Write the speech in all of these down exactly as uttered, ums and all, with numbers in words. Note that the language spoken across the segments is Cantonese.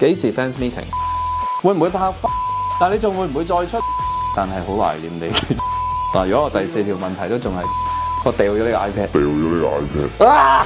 幾時 fans meeting？ 會唔會拍翻？但係你仲會唔會再出？但係好懷念你。嗱，如果我第四條問題都仲係我掉咗呢個 iPad， 掉咗呢個 iPad。啊、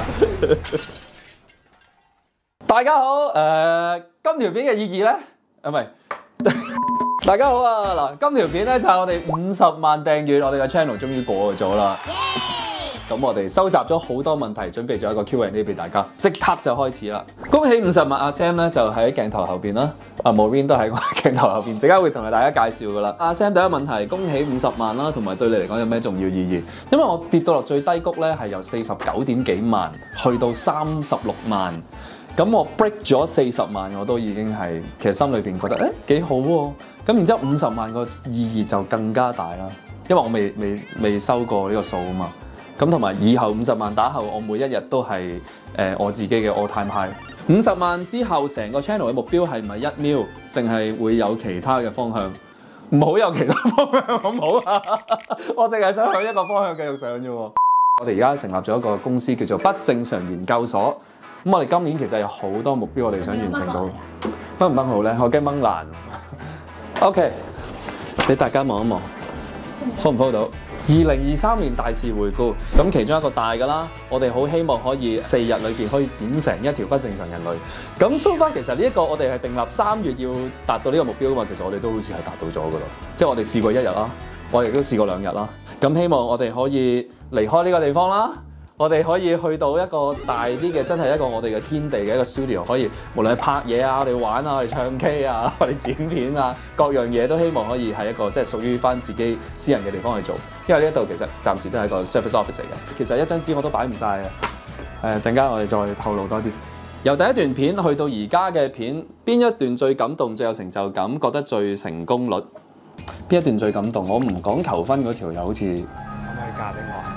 大家好，誒、呃，今條片嘅意義咧，啊唔係，大家好啊！嗱，今條片咧就係我哋五十萬訂閱，我哋嘅 channel 終於過咗啦。咁我哋收集咗好多問題，準備咗一個 Q and A 俾大家，即刻就開始啦！恭喜五十萬，阿 Sam 咧就喺鏡頭後邊啦，阿 Maureen 都喺個鏡頭後邊，陣間會同大家介紹噶啦。阿 Sam 第一個問題，恭喜五十萬啦，同埋對你嚟講有咩重要意義？因為我跌到落最低谷咧，係由四十九點幾萬去到三十六萬，咁我 break 咗四十萬，我都已經係其實心裏邊覺得誒幾好喎。咁然之後五十萬個意義就更加大啦，因為我未未未收過呢個數啊嘛。咁同埋以後五十萬打後，我每一日都係誒、呃、我自己嘅 all time high。五十萬之後，成個 channel 嘅目標係咪一 mil，定係會有其他嘅方向？唔好有其他方向，好唔好啊？我淨係想向一個方向繼續上啫喎。我哋而家成立咗一個公司叫做不正常研究所。咁我哋今年其實有好多目標，我哋想完成到。掹唔掹好咧？我驚掹爛。OK， 俾大家望一望 ，follow 唔 follow 到？二零二三年大事回顧，咁其中一個大㗎啦，我哋好希望可以四日裏邊可以剪成一條不正常人類。咁 so far 其實呢一個我哋係訂立三月要達到呢個目標㗎嘛，其實我哋都好似係達到咗㗎啦。即係我哋試過一日啦，我亦都試過兩日啦。咁希望我哋可以離開呢個地方啦。我哋可以去到一個大啲嘅，真係一個我哋嘅天地嘅一個 studio， 可以無論係拍嘢啊、我哋玩啊、我哋唱 K 啊、我哋剪片啊，各樣嘢都希望可以係一個即係屬於翻自己私人嘅地方去做。因為呢一度其實暫時都係一個 service office 嚟嘅。其實一張紙我都擺唔晒嘅。誒，陣間我哋再透露多啲。由第一段片去到而家嘅片，邊一段最感動、最有成就感、覺得最成功率？邊一段最感動？我唔講求婚嗰條又好似可唔可以嫁俾我？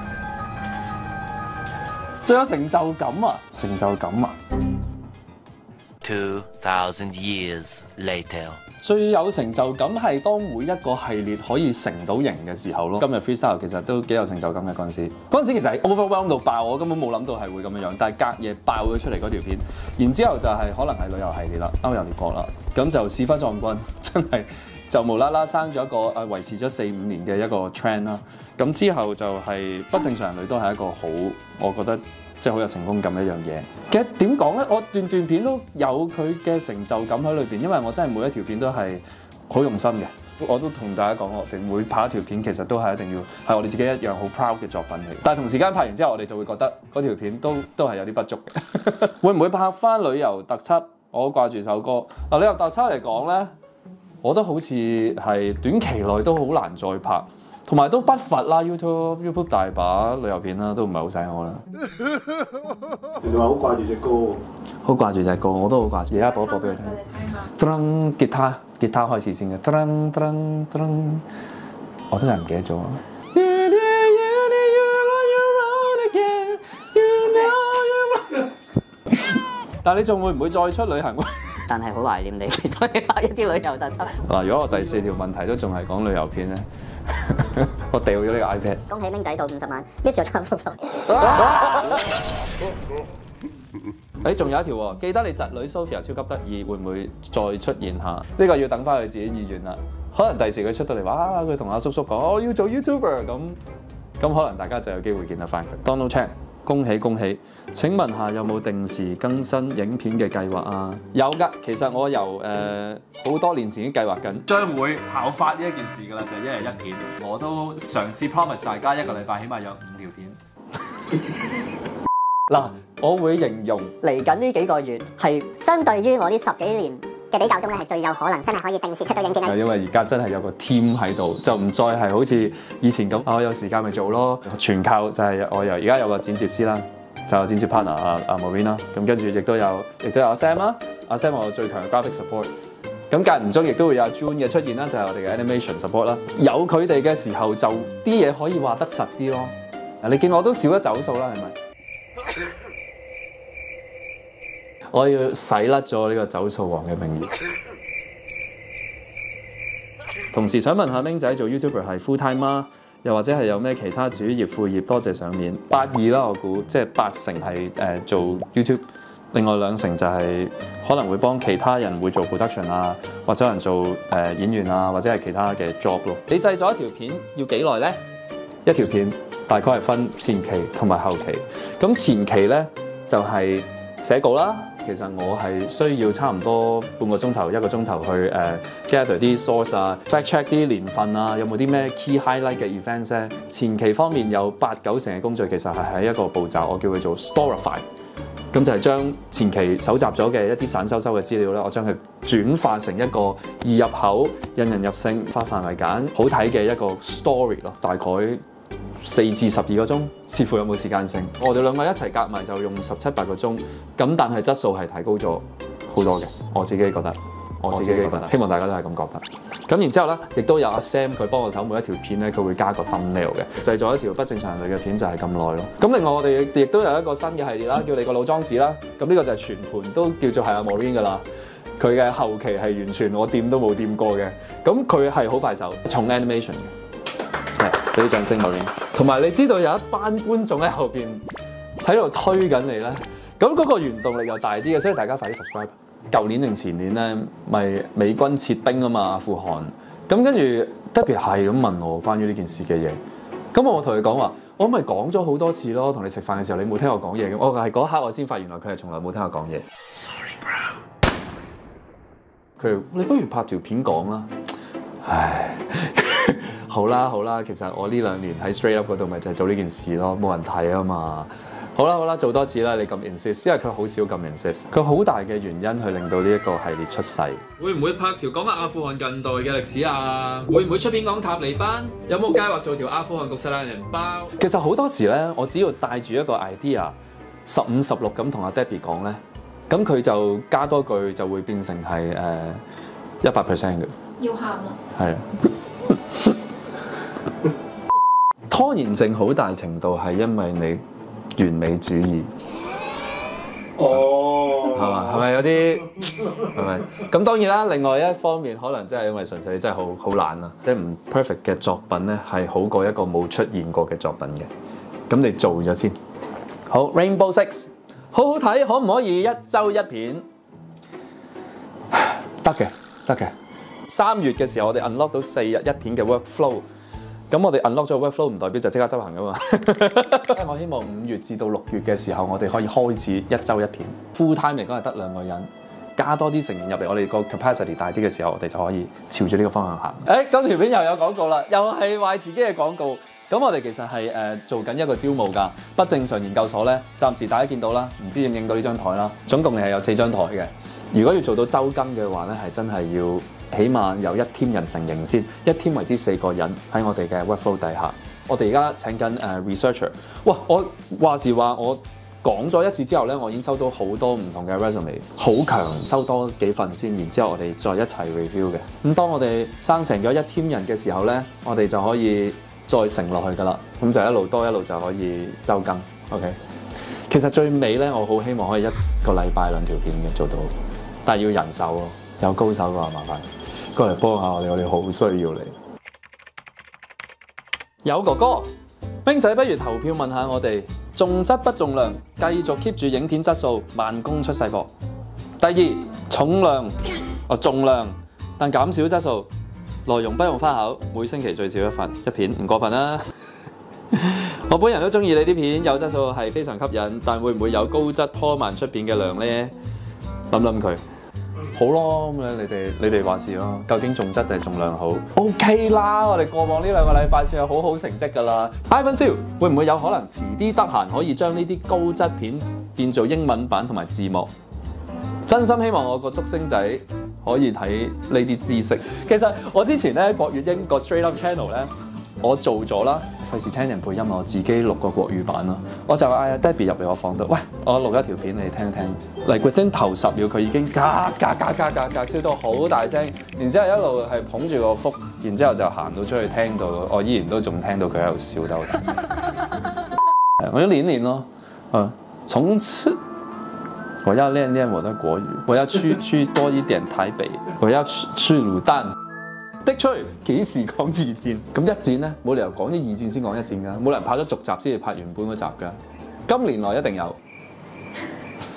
最有成就感啊！成就感啊 Two thousand years later， 最有成就感係當每一個系列可以成到型嘅時候咯。今日 freestyle 其實都幾有成就感嘅嗰陣時，嗰陣時其實係 overwhelm 到爆，我根本冇諗到係會咁樣樣，但係隔夜爆咗出嚟嗰條片，然之後就係可能係旅遊系列啦，歐遊列國啦，咁就屎忽撞棍，真係就無啦啦生咗一個誒維持咗四五年嘅一個 trend 啦。咁之後就係不正常人類都係一個好，我覺得即係好有成功感嘅一樣嘢。其實點講咧？我段段片都有佢嘅成就感喺裏邊，因為我真係每一條片都係好用心嘅。我都同大家講，我哋每拍一條片其實都係一定要係我哋自己一樣好 proud 嘅作品嚟。但係同時間拍完之後，我哋就會覺得嗰條片都都係有啲不足嘅。會唔會拍翻旅遊特輯？我掛住首歌嗱，旅遊特輯嚟講咧，我覺得好似係短期內都好難再拍。同埋都不乏啦 ，YouTube YouTube 大把旅遊片啦，都唔係好使我啦。 你話好掛住隻歌喎， 好掛住隻歌，我都好掛住。而家播一播俾佢聽。噔，吉他吉他開始先嘅。噔噔噔，我真係唔記得咗。但係你仲會唔會再出旅行？ 但係好懷念你，再拍一啲旅遊特輯。 嗱，如果我第四條問題都仲係講旅遊片咧？我掉咗呢個 iPad。 恭喜明仔到五十萬 ，miss 咗張福票。 誒，仲有一條喎，記得你侄女 Sophia 超級得意，會唔會再出現下？呢、這個要等翻佢自己意願啦。可能第時佢出到嚟話啊，佢同阿叔叔講，我要做 YouTuber 咁，咁可能大家就有機會見得翻佢。Donald Chan， 恭喜恭喜！請問下有冇定時更新影片嘅計劃啊？有㗎，其實我由誒好、呃、多年前已經計劃緊，將會效發呢一件事㗎啦，就係、是、一日一片。我都嘗試 promise 大家一個禮拜起碼有五條片。嗱，我會形容嚟緊呢幾個月係相對於我呢十幾年嘅比較中咧，係最有可能真係可以定時出到影片嘅。 因為而家真係有個 team 喺度，就唔再係好似以前咁，我有時間咪做咯，全靠就係我由而家有個剪接師啦。就有剪接 partner 阿阿 Maureen 啦，咁跟住亦都有，亦都有阿 Sam 啦，阿 Sam 係我最強嘅 graphic support。咁間唔中亦都會有阿 June 嘅出現啦，就係、是、我哋嘅 animation support 啦。有佢哋嘅時候，就啲嘢可以畫得實啲咯。你見我都少咗走數啦，係咪？我要洗甩咗呢個走數王嘅名義。同時想問下明仔做 YouTuber 係 full time 嗎？又或者係有咩其他主業副業？多謝上面八二啦，我估即係八成係誒做 YouTube， 另外兩成就係可能會幫其他人會做 production 啊，或者有人做誒、呃、演員啊，或者係其他嘅 job 咯。你製作一條片要幾耐咧？一條片大概係分前期同埋後期。咁前期咧就係、是、寫稿啦。其實我係需要差唔多半個鐘頭、一個鐘頭去誒、uh, gather 啲 source 啊 ，fact check 啲年份啊，有冇啲咩 key highlight 嘅 events 咧？前期方面有八九成嘅工序其實係喺一個步驟，我叫佢做 storify。咁就係將前期搜集咗嘅一啲散收收嘅資料咧，我將佢轉化成一個易入口、引人入勝、化繁為簡、好睇嘅一個 story 咯，大概四至十二個鐘，視乎有冇時間性。我哋兩個一齊夾埋就用十七八個鐘，咁但係質素係提高咗好多嘅，我自己覺得，我自己覺得，希望大家都係咁覺得。咁然之後咧，亦都有阿 Sam 佢幫我手每一條片咧，佢會加個 thumbnail 嘅，製作一條不正常人類嘅片就係咁耐咯。咁另外我哋亦都有一個新嘅系列啦，叫你個老裝屎啦。咁呢個就係全盤都叫做係阿 Maureen 噶啦。佢嘅後期係完全我掂都冇掂過嘅。咁佢係好快手，重 animation 嘅。係，俾啲掌聲 Maureen。同埋你知道有一班觀眾喺後邊喺度推緊你咧，咁嗰個原動力又大啲嘅，所以大家快啲 subscribe。舊年定前年咧，咪美軍撤兵啊嘛，阿富汗。咁跟住 Debbie 係咁問我關於呢件事嘅嘢，咁我同佢講話，我咪講咗好多次咯，同你食飯嘅時候你冇聽我講嘢嘅，我係嗰刻我先發現原來佢係從來冇聽我講嘢。Sorry bro。佢你不如拍條片講啦。唉，好啦好啦，其實我呢兩年喺 Straight Up 嗰度咪就係做呢件事咯，冇人睇啊嘛。好啦好啦，做多次啦，你咁 insist， 因為佢好少咁 insist， 佢好大嘅原因去令到呢一個系列出世。 會唔會拍條講下阿富汗近代嘅歷史啊？會唔會出片講塔利班？有冇計劃做條阿富汗局勢懶人包？ 其實好多時咧，我只要帶住一個 idea， 十五十六咁同阿 Debbie 講咧，咁佢就加多句就會變成係誒一百 percent 嘅。 要喊啦！ 係啊，拖延症好大程度係因為你完美主義， 哦， 係嘛？係咪有啲係咪？咁當然啦，另外一方面可能真係因為純粹你真係好好懶啊，即係唔 perfect 嘅作品咧係好過一個冇出現過嘅作品嘅。咁你做咗先。好 ，Rainbow Six 好好睇，可唔可以一週一片？得嘅，得嘅。三月嘅時候，我哋 unlock 到四日一片嘅 workflow。咁我哋 unlock 咗 workflow 唔代表就即刻執行噶嘛。我希望五月至到六月嘅時候，我哋可以開始一週一片。full time 嚟講係得兩個人，加多啲成員入嚟，我哋個 capacity 大啲嘅時候，我哋就可以朝住呢個方向行。誒、欸，今條片又有廣告啦，又係賣自己嘅廣告。咁我哋其實係誒、呃、做緊一個招募㗎，不正常研究所咧，暫時大家見到啦，唔知影唔影到呢張台啦。總共你係有四張台嘅。如果要做到週更嘅話咧，係真係要。起碼有一 team 人成型先，一 team 為之四個人喺我哋嘅 workflow 底下。我哋而家請緊誒、uh, researcher。哇！我話時話，我講咗一次之後咧，我已經收到好多唔同嘅 resume， 好強，收多幾份先，然之後我哋再一齊 review 嘅。咁當我哋生成咗一 team 人嘅時候咧，我哋就可以再乘落去㗎啦。咁就一路多一路就可以週更。OK。其實最尾咧，我好希望可以一個禮拜兩條片嘅做到，但係要人手咯，有高手嘅話麻煩。過嚟幫下我哋，我哋好需要你。有哥哥，冰仔不如投票問下我哋，重質不重量，繼續 keep 住影片質素，慢工出細貨。第二，重量哦重量，但減少質素，內容不用花巧，每星期最少一份一片，唔過分啦。我本人都中意你啲片，有質素係非常吸引，但會唔會有高質拖慢出片嘅量呢？諗諗佢。好咯，咁樣你哋你哋話事咯。究竟重質定係重量好 ？OK 啦，我哋過往呢兩個禮拜算係好好成績㗎啦。Ivan Siu 會唔會有可能遲啲得閒可以將呢啲高質片變做英文版同埋字幕？真心希望我個竹星仔可以睇呢啲知識。其實我之前咧國粵英個 Straight Up Channel 咧，我做咗啦。費事聽人配音，我自己錄個國語版咯。我就嗌阿 Debbie 入嚟我房度，喂，我錄一條片你聽一聽。嚟 within 頭十秒，佢已經嘎嘎嘎嘎嘎嘎笑到好大聲，然之後一路係捧住個腹，然之後就行到出去聽到，我依然都仲聽到佢喺度笑得好大聲。我要練練咯，啊，從此我要練練我的國語，我要去去多一點台北，我要去去滷蛋。的吹幾時講二戰？咁一戰咧，冇理由講咗二戰先講一戰㗎，冇人拍咗續集先至拍原本嗰集㗎。今年內一定有。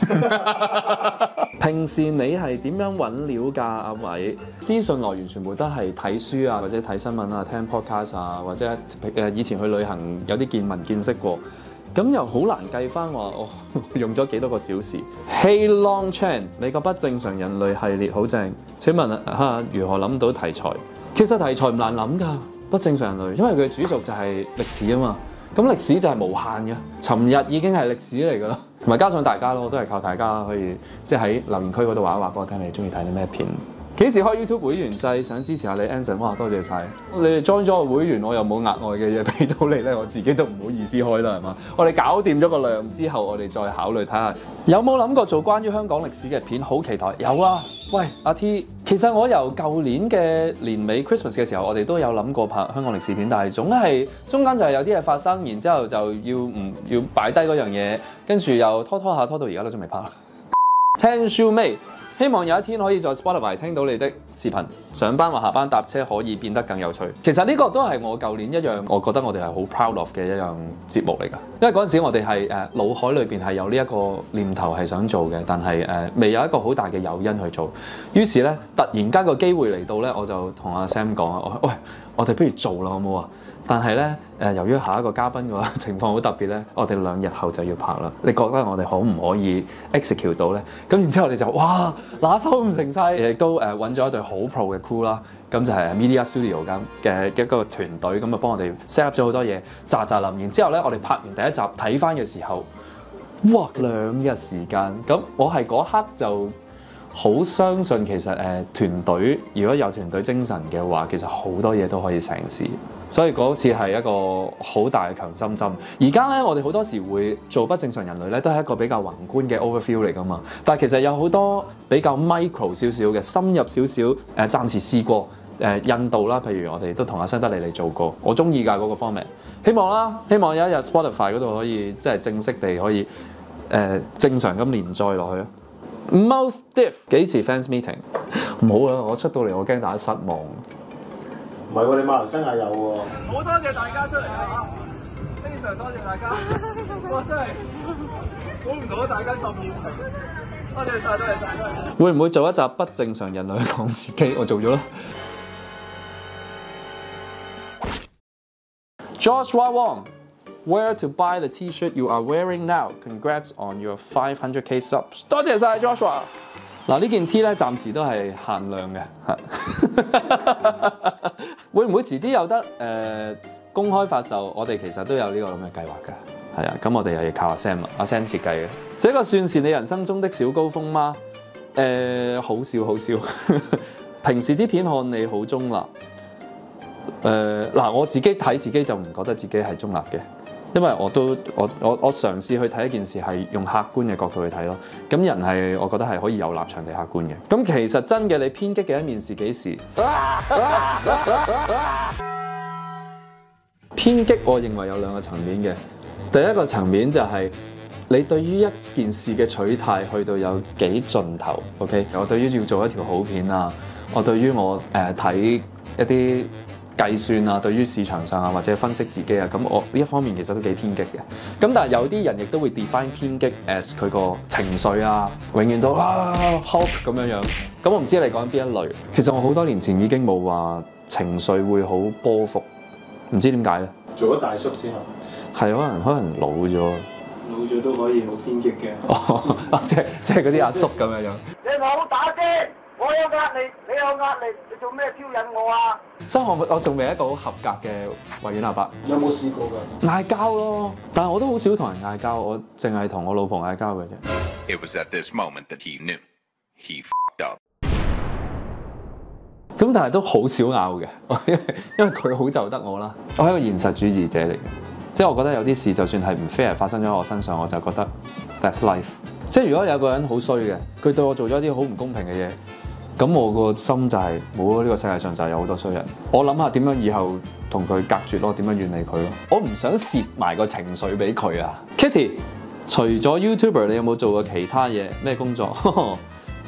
平時你係點樣揾料㗎？阿偉，資訊來源全部都係睇書啊，或者睇新聞啊、聽 podcast 啊，或者誒以前去旅行有啲見聞見識過，咁又好難計翻話我用咗幾多個小時。Hey Long Chan， 你個不正常人類系列好正。請問啊，如何諗到題材？其實題材唔難諗㗎，不正常人類，因為佢嘅主軸就係歷史啊嘛。咁歷史就係無限嘅，尋日已經係歷史嚟㗎啦。同埋加上大家咯，都係靠大家可以即係喺留言區嗰度話一話俾我聽，你中意睇啲咩片？幾時開 YouTube 會員制？想支持下你 Anson， 哇多謝晒！你哋 join 咗個會員，我又冇額外嘅嘢俾到你咧，我自己都唔好意思開啦，係嘛？我哋搞掂咗個量之後，我哋再考慮睇下有冇諗過做關於香港歷史嘅片，好期待。有啊，喂阿 T， 其實我由舊年嘅年尾 Christmas 嘅時候，我哋都有諗過拍香港歷史片，但係總係中間就係有啲嘢發生，然之後就要唔要擺低嗰樣嘢，跟住又拖拖下拖到而家都仲未拍。Ten Shoe Mate。希望有一天可以在 Spotify 聽到你的視頻，上班或下班搭車可以變得更有趣。其實呢個都係我舊年一樣，我覺得我哋係好 proud of 嘅一樣節目嚟㗎。因為嗰陣時我哋係誒腦海裏邊係有呢一個念頭係想做嘅，但係誒、呃、未有一個好大嘅誘因去做。於是咧，突然間個機會嚟到咧，我就同阿 Sam 講啊，喂，我哋不如做啦，好唔好啊？但係咧，誒由於下一個嘉賓嘅話情況好特別咧，我哋兩日後就要拍啦。你覺得我哋可唔可以 execute 到咧？咁然之後我哋就哇拿手唔成勢，亦都誒揾咗一隊好 pro 嘅 crew 啦。咁就係 Media Studio 咁嘅一個團隊，咁啊幫我哋 set up 咗好多嘢，喳喳臨。然之後咧，我哋拍完第一集睇翻嘅時候，哇兩日時間，咁我係嗰刻就好相信其實誒、呃、團隊如果有團隊精神嘅話，其實好多嘢都可以成事。所以嗰次係一個好大嘅強心針。而家咧，我哋好多時會做不正常人類咧，都係一個比較宏觀嘅 overview 嚟㗎嘛。但係其實有好多比較 micro 少少嘅、深入少少誒，暫時試過誒、呃、印度啦，譬如我哋都同阿新德里嚟做過，我中意㗎嗰個 format。希望啦，希望有一日 Spotify 嗰度可以即係正式地可以誒、呃、正常咁連載落去。Mouth Diff 幾時 fans meeting？ 唔好啦，我出到嚟我驚大家失望。 唔係喎，你馬來西亞有喎。 好多謝大家出嚟啊！非常多謝大家，哇真係估唔到大家咁熱情，多謝晒，多謝晒，多謝。會唔會做一集不正常人類講自己？我做咗啦。Joshua Wong。Where to buy the T-shirt you are wearing now? Congrats on your five hundred K subs。多謝晒 Joshua。嗱呢件 T 咧暫時都係限量嘅，會唔會遲啲有得誒、呃、公開發售？我哋其實都有呢個咁嘅計劃㗎，係啊，咁我哋又要靠阿 Sam 啊，阿 Sam 設計嘅。這個算是你人生中的小高峰嗎？誒、呃，好少好少。平時啲片看你好中立。誒、呃、嗱，我自己睇自己就唔覺得自己係中立嘅。因為我都我我我嘗試去睇一件事係用客觀嘅角度去睇咯，咁人係我覺得係可以有立場地客觀嘅。咁其實真嘅你偏激嘅一面是幾時？偏激我認為有兩個層面嘅，第一個層面就係你對於一件事嘅取態去到有幾盡頭。OK， 我對於要做一條好片啊，我對於我誒睇、呃、一啲計算啊，對於市場上啊，或者分析自己啊，咁我呢一方面其實都幾偏激嘅。咁但係有啲人亦都會 define 偏激 as 佢個情緒啊，永遠都啊 Hulk 咁樣樣。咁我唔知你講邊一類。其實我好多年前已經冇話情緒會好波幅，唔知點解咧？ 做咗大叔之後， 係可能可能老咗， 老咗都可以好偏激嘅。 哦，即係即係嗰啲阿叔咁樣樣。 你冇打機，我有壓力，你有壓力，你做咩挑釁我啊？ 所以我我仲未一個好合格嘅維園阿伯。 有冇試過㗎？ 嗌交咯，但係我都好少同人嗌交，我淨係同我老婆嗌交嘅啫。 It was at this moment that he knew he f***ed up。 咁但係都好少拗嘅，因為因為佢好就得我啦。我係一個現實主義者嚟嘅，即係我覺得有啲事就算係唔 fair 發生咗喺我身上，我就覺得 that's life。即係如果有個人好衰嘅，佢對我做咗啲好唔公平嘅嘢。咁我個心就係冇咯，呢個世界上就係有好多衰人。我諗下點樣以後同佢隔絕咯，點樣遠離佢咯。我唔想蝕埋個情緒俾佢啊。Kitty， 除咗 YouTuber， 你有冇做過其他嘢？咩工作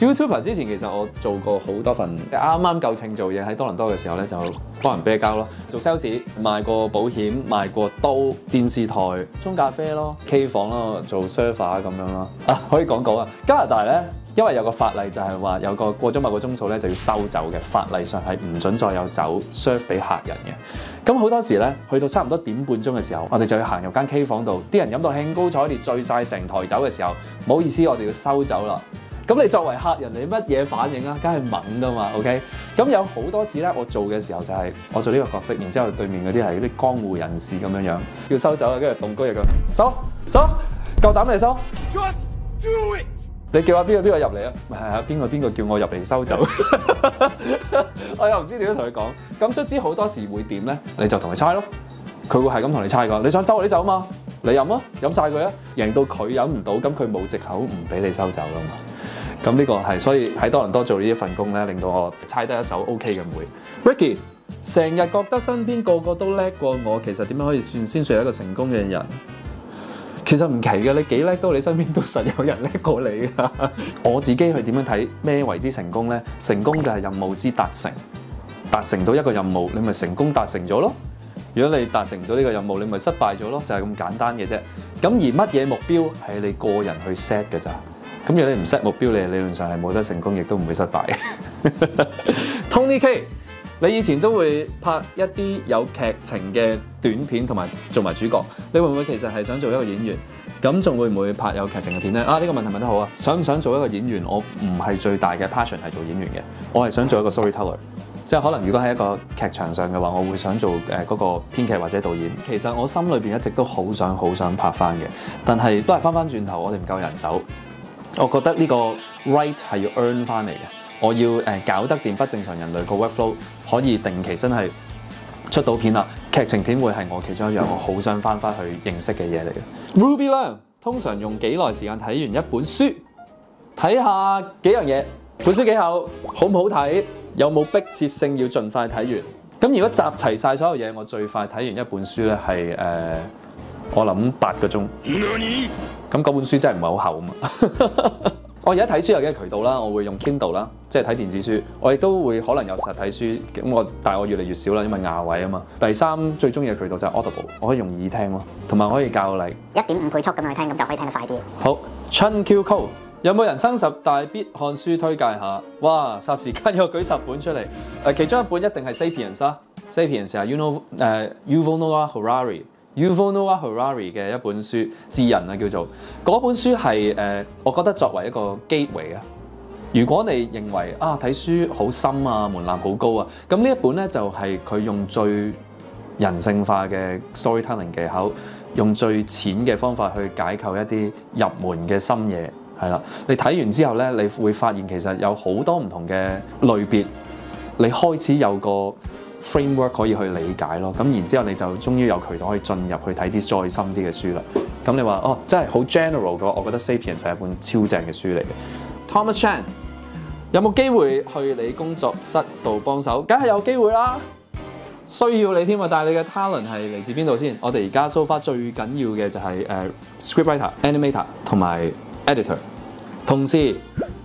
YouTuber 之前其實我做過好多份，啱啱夠稱做嘢喺多倫多嘅時候咧，就幫人啤膠咯，做 sales， 賣過保險，賣過刀、電視台、沖咖啡咯、K 房咯，做 server 咁樣咯。啊，可以講講啊，加拿大咧。因為有個法例就係話有個過咗某個鐘數咧就要收酒嘅，法例上係唔準再有酒 serve 俾客人嘅。咁好多時咧，去到差唔多點半鐘嘅時候，我哋就要行入間 K 房度，啲人飲到興高采烈醉晒成台酒嘅時候，唔好意思，我哋要收酒啦。咁你作為客人，你乜嘢反應啊？梗係懵噶嘛 ，OK？咁有好多次咧，我做嘅時候就係、是、我做呢個角色，然之後對面嗰啲係啲江湖人士咁樣樣，要收酒啦，跟住棟高又咁收收，夠膽你收 Just do it！ 你叫下邊個邊個入嚟啊？係啊，邊個邊個叫我入嚟收酒？我又唔知點樣同佢講。咁卒之好多時會點咧？你就同佢猜咯。佢會係咁同你猜㗎。你想收我啲酒嘛？你飲啊，飲晒佢啊。贏到佢飲唔到，咁佢冇藉口唔俾你收酒啦嘛。咁呢個係所以喺多倫多做呢一份工咧，令到我猜得一手 OK 嘅妹。Ricky 成日覺得身邊個個都叻過我，其實點樣可以算先算係一個成功嘅人？其實唔奇嘅，你幾叻都你身邊都實有人叻過你㗎。我自己去點樣睇咩為之成功呢？成功就係任務之達成，達成到一個任務，你咪成功達成咗咯。如果你達成唔到呢個任務，你咪失敗咗咯，就係咁簡單嘅啫。咁而乜嘢目標係你個人去 set 㗎咋？咁如果你唔 set 目標，你理論上係冇得成功，亦都唔會失敗。Tony K。你以前都會拍一啲有劇情嘅短片同埋做埋主角，你會唔會其實係想做一個演員？咁仲會唔會拍有劇情嘅片呢？啊，呢個問題問得好啊！想唔想做一個演員？我唔係最大嘅 passion 係做演員嘅，我係想做一個 storyteller， 即係可能如果喺一個劇場上嘅話，我會想做誒嗰個編劇或者導演。其實我心裏邊一直都好想好想拍翻嘅，但係都係翻翻轉頭，我哋唔夠人手。我覺得呢個 right 係要 earn 翻嚟嘅。我要誒搞得掂不正常人類個 workflow， 可以定期真係出到片啦。劇情片會係我其中一樣我好想翻返去認識嘅嘢嚟嘅。Ruby 啦，通常用幾耐時間睇完一本書？睇下幾樣嘢，本書幾厚，好唔好睇，有冇迫切性要盡快睇完。咁如果集齊晒所有嘢，我最快睇完一本書咧係誒，我諗八個鐘。咁嗰本書真係唔係好厚啊嘛。我而家睇書有幾個渠道啦，我會用 Kindle 啦，即係睇電子書。我亦都會可能有實體書，咁我但係我越嚟越少啦，因為亞位啊嘛。第三最中意嘅渠道就係 Audible， 我可以用耳聽咯，同埋可以教你一點五倍速咁樣去聽，咁就可以聽得快啲。 好 Chun Q Code 有冇人生十大必看書推介下？哇！霎時間又舉十本出嚟，誒其中一本一定係 Sapiens 啦 ，Sapiens 係 You know 誒 Yuval Noah Harari。Yuval Noah Harari 嘅一本書《智人》啊，叫做嗰本書係誒、呃，我覺得作為一個 gateway啊。如果你認為啊睇書好深啊，門檻好高啊，咁呢一本咧就係、是、佢用最人性化嘅 storytelling 技巧，用最淺嘅方法去解構一啲入門嘅深嘢，係啦。你睇完之後咧，你會發現其實有好多唔同嘅類別，你開始有個 framework 可以去理解咯，咁然之後你就終於有渠道可以進入去睇啲再深啲嘅書啦。咁你話哦，真係好 general 嘅話，我覺得 Sapiens 係一本超正嘅書嚟嘅。Thomas Chan 有冇機會去你工作室度幫手？梗係有機會啦，需要你添啊！但係你嘅 talent 係嚟自邊度先？我哋而家 so far 最緊要嘅就係、是、誒、uh, scriptwriter、animator 同埋 editor 同事。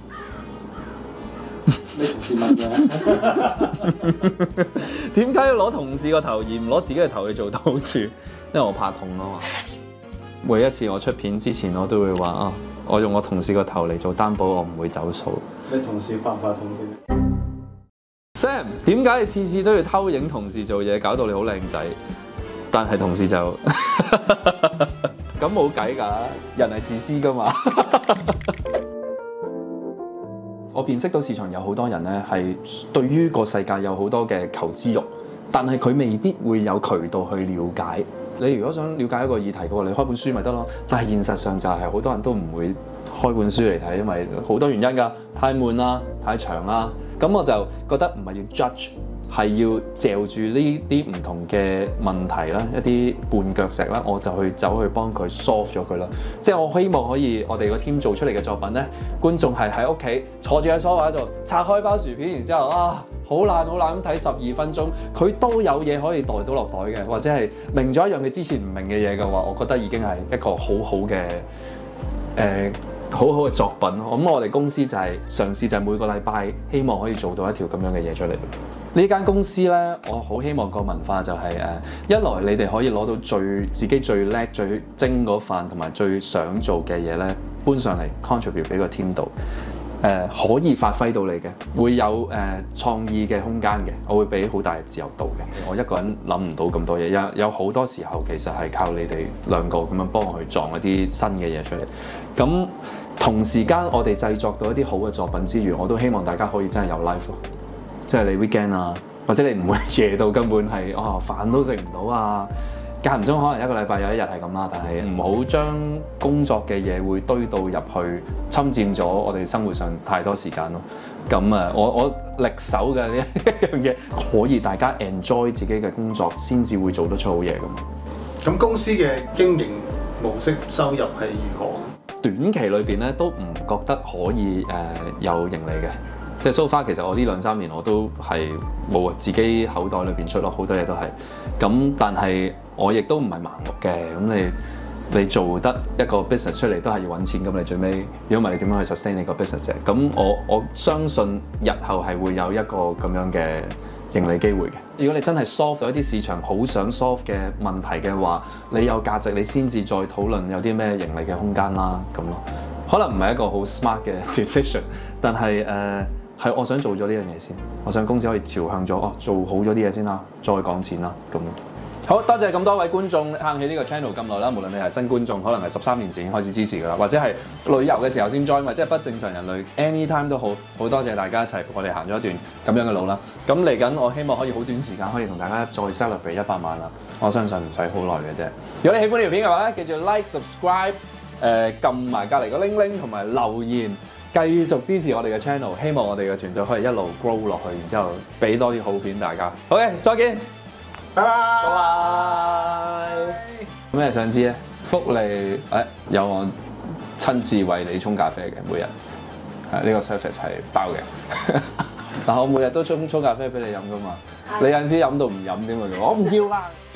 你同事問嘅， 點解要攞同事個頭而唔攞自己嘅頭去做到處？因為我怕痛啊嘛。每一次我出片之前，我都會話啊，我用我同事個頭嚟做擔保，我唔會走數。 你同事怕唔怕痛先 ？Sam，點解你次次都要偷影同事做嘢，搞到你好靚仔？但係同事就咁冇計㗎，人係自私㗎嘛。我辨識到市場有好多人咧，係對於個世界有好多嘅求知慾，但係佢未必會有渠道去了解。你如果想了解一個議題嘅話，你開本書咪得咯。但係現實上就係好多人都唔會開本書嚟睇，因為好多原因㗎，太悶啦，太長啦。咁我就覺得唔係要 judge，係要嚼住呢啲唔同嘅問題啦，一啲絆腳石啦，我就去走去幫佢 solve 咗佢啦。即係我希望可以我哋個 team 做出嚟嘅作品咧，觀眾係喺屋企坐住喺梳化度拆開包薯片，然之後啊好懶好懶咁睇十二分鐘，佢都有嘢可以袋到落袋嘅，或者係明咗一樣佢之前唔明嘅嘢嘅話，我覺得已經係一個好好嘅誒好好嘅作品咯。咁我哋公司就係嘗試就係每個禮拜希望可以做到一條咁樣嘅嘢出嚟。呢間公司咧，我好希望個文化就係、是、誒、呃，一來你哋可以攞到最自己最叻最精嗰份同埋最想做嘅嘢咧，搬上嚟 contribute 俾個 team 度。誒、呃、可以發揮到你嘅，會有誒、呃、創意嘅空間嘅，我會俾好大嘅自由度嘅。我一個人諗唔到咁多嘢，有有好多時候其實係靠你哋兩個咁樣幫我去撞一啲新嘅嘢出嚟。咁同時間我哋製作到一啲好嘅作品之餘，我都希望大家可以真係有 life 咯，即係你 weekend 啊，或者你唔會夜到根本係啊飯都食唔到啊。間唔中可能一個禮拜有一日係咁啦，但係唔好將工作嘅嘢會堆到入去，侵佔咗我哋生活上太多時間咯。咁啊，我我力守嘅呢一樣嘢，可以大家 enjoy 自己嘅工作，先至會做得出好嘢咁。 咁公司嘅經營模式收入係如何？ 短期裏邊咧都唔覺得可以誒、呃、有盈利嘅。即係 so far，其實我呢兩三年我都係冇自己口袋裏邊出咯，好多嘢都係。咁但係我亦都唔係盲目嘅。咁你你做得一個 business 出嚟都係要揾錢，咁你最尾如果唔係你點樣去 sustain 你個 business 啫？咁我我相信日後係會有一個咁樣嘅盈利機會嘅。如果你真係 solve 到一啲市場好想 solve 嘅問題嘅話，你有價值你先至再討論有啲咩盈利嘅空間啦，咁咯。可能唔係一個好 smart 嘅 decision， 但係誒。Uh, 係，我想做咗呢樣嘢先。我想公司可以朝向咗，哦，做好咗啲嘢先啦，再講錢啦。咁好多謝咁多位觀眾撐起呢個 channel 咁耐啦。無論你係新觀眾，可能係十三年前已經開始支持㗎啦，或者係旅遊嘅時候先 join，或者係不正常人類 anytime 都好。好多謝大家一齊，我哋行咗一段咁樣嘅路啦。咁嚟緊，我希望可以好短時間可以同大家再 celebrate 一百萬啦。我相信唔使好耐嘅啫。如果你喜歡呢條片嘅話咧，記住 like subscribe，誒撳埋隔離個鈴鈴同埋留言。繼續支持我哋嘅 channel， 希望我哋嘅團隊可以一路 grow 落去，然之後俾多啲好片大家。好嘅，再見，拜拜，拜拜。有咩想知咧？福利誒、哎、有我親自為你沖咖啡嘅，每日係呢、這個 service 係包嘅。但我每日都沖沖咖啡俾你飲噶嘛，你有陣時飲到唔飲點會？我唔要啊！